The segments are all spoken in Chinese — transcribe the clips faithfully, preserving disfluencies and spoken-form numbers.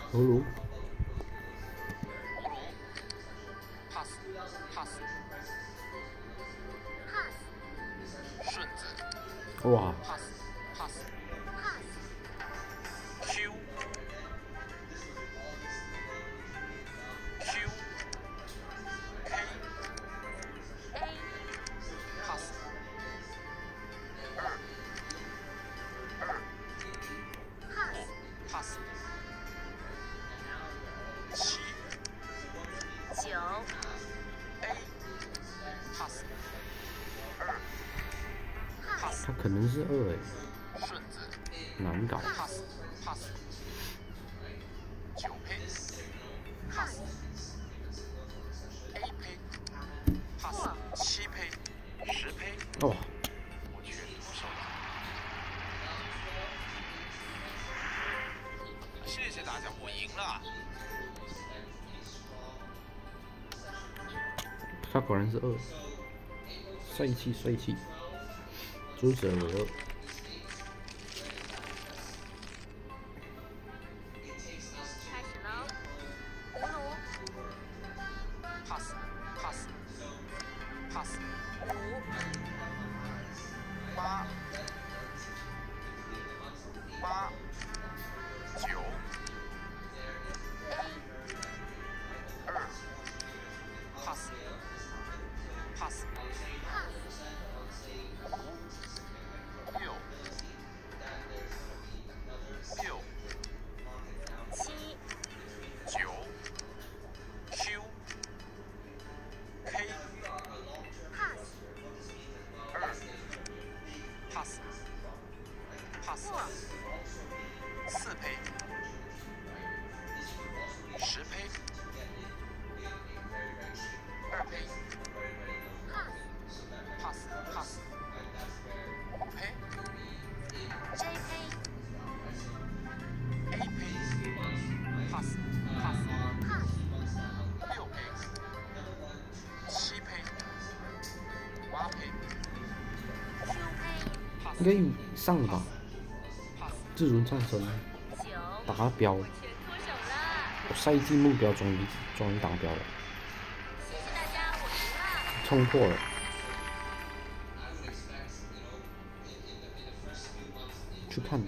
葫芦。 pass pass pass 顺子哇 pass pass Q Q A A pass 二二 pass 七九 A pass 二 pass 它可能是二哎， 顺子难搞。 pass pass 九胚 pass A 胚 pass 七胚十胚哦， 我全出手了。谢谢大家，我赢了。 它果然是二，帅气帅气，朱者为二。 开始喽！葫芦 pass pass pass 五八八九 A 二 pass pass 五六六七九 Q K pass 二 pass pass 过四胚十胚二胚 pass pass pass 五胚 J 胚 A 胚 pass pass pass 六胚七胚八胚 Q 胚 pass 应该有上了吧？ pass 自如战神九达标， 我全脱手了！ 我赛季目标终于终于达标了， 谢谢大家，我赢了！ 冲破了。去看，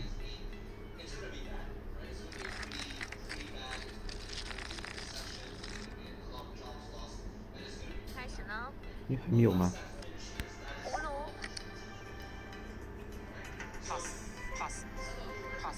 开始喽！ 你还没有吗？ 葫芦 pass pass pass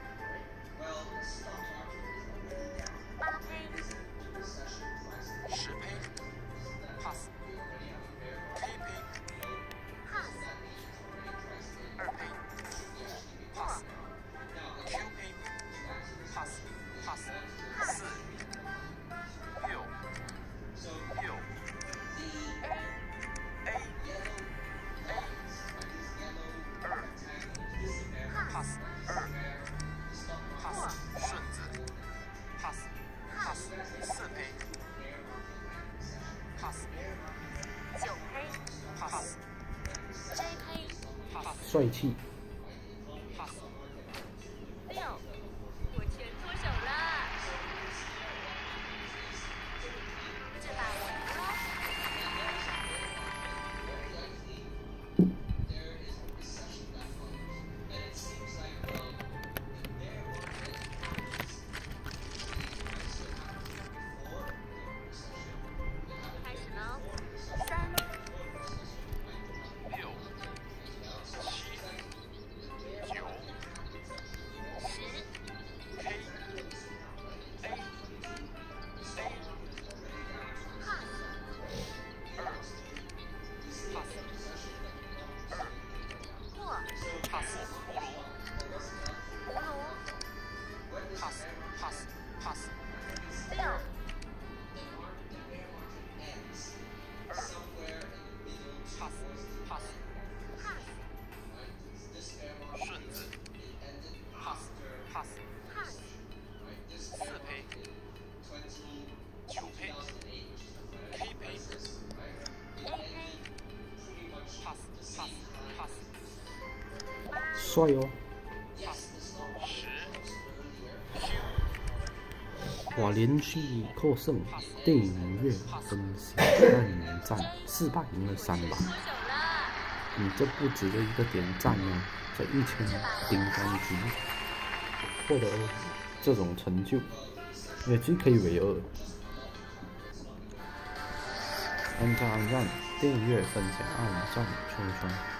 八胚十胚 pass K 胚 pass 二胚 pass Q 胚 pass pass 四六六 A A 二 pass 二 pass 顺子 pass pass 四胚 pass 九胚 pass J 胚 pass 帅气。 pass 六，我全脱手了！这把我赢了！开始喽！三六七九十 K A A pass 二 pass 二过 pass 葫芦葫芦 pass pass pass 六二pass pass pass 顺子 pass pass pass 四胚九胚 K 胚 A 胚 pass pass pass 八帅哦！ pass 十 Q 哇，连续获胜，电影院分享按赞四百赢了三百，你这不值得一个点赞呢？在一千顶端局获得这种成就，也只可以为二。按赞按赞，订阅分享按赞，圈圈。